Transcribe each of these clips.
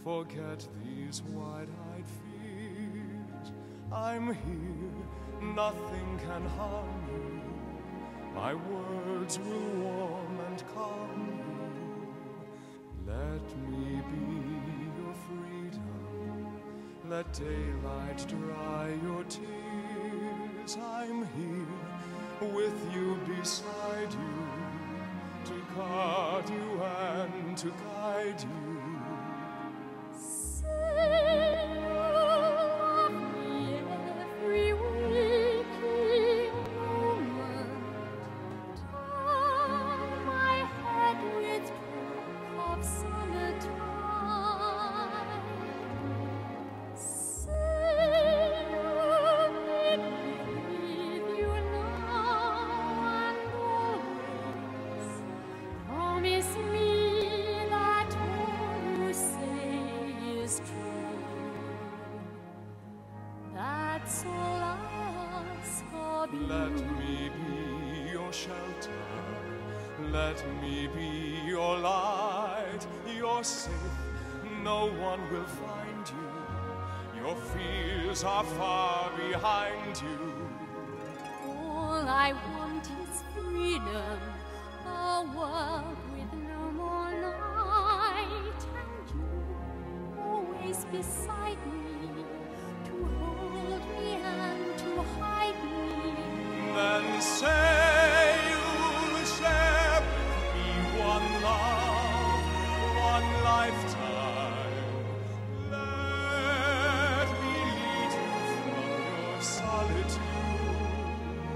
Forget these wide-eyed fears. I'm here, nothing can harm you. My words will warm and calm you. Let me be your freedom. Let daylight dry your tears. I'm here with you, beside you, to guard you and to guide you. That's all I ask of you. Let me be your shelter. Let me be your light. You're safe, no one will find you. Your fears are far behind you. All I want is freedom, a world with no more night, and you always beside me. Then say you'll share with me one love, one lifetime. Let me lead you from your solitude.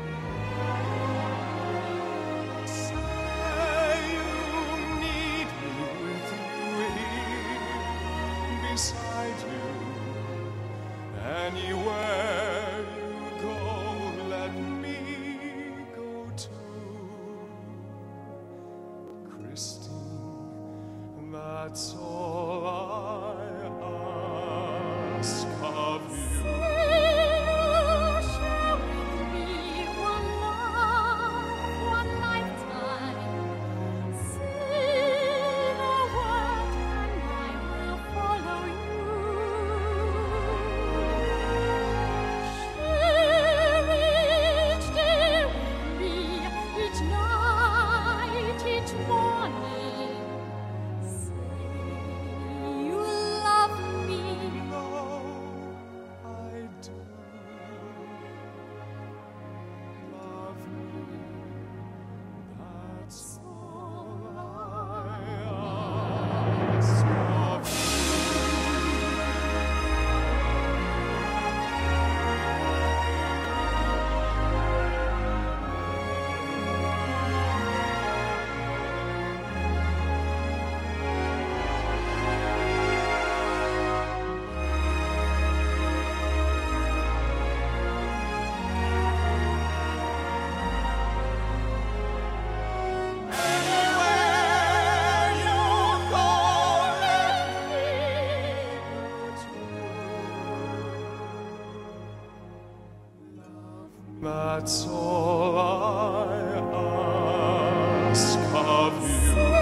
Say you need me with you here, beside you, anywhere you go. Let me Christine, that's all I ask of you. Share with me one love, one lifetime. Say the word and I will follow you. Share each day with me, each night, each morning. Say you love me. No, I do love you. That's all I ask of you. That's all I ask of you.